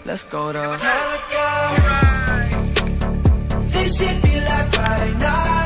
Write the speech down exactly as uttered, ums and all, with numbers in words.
let's go to Paradise. This shit be like Friday night.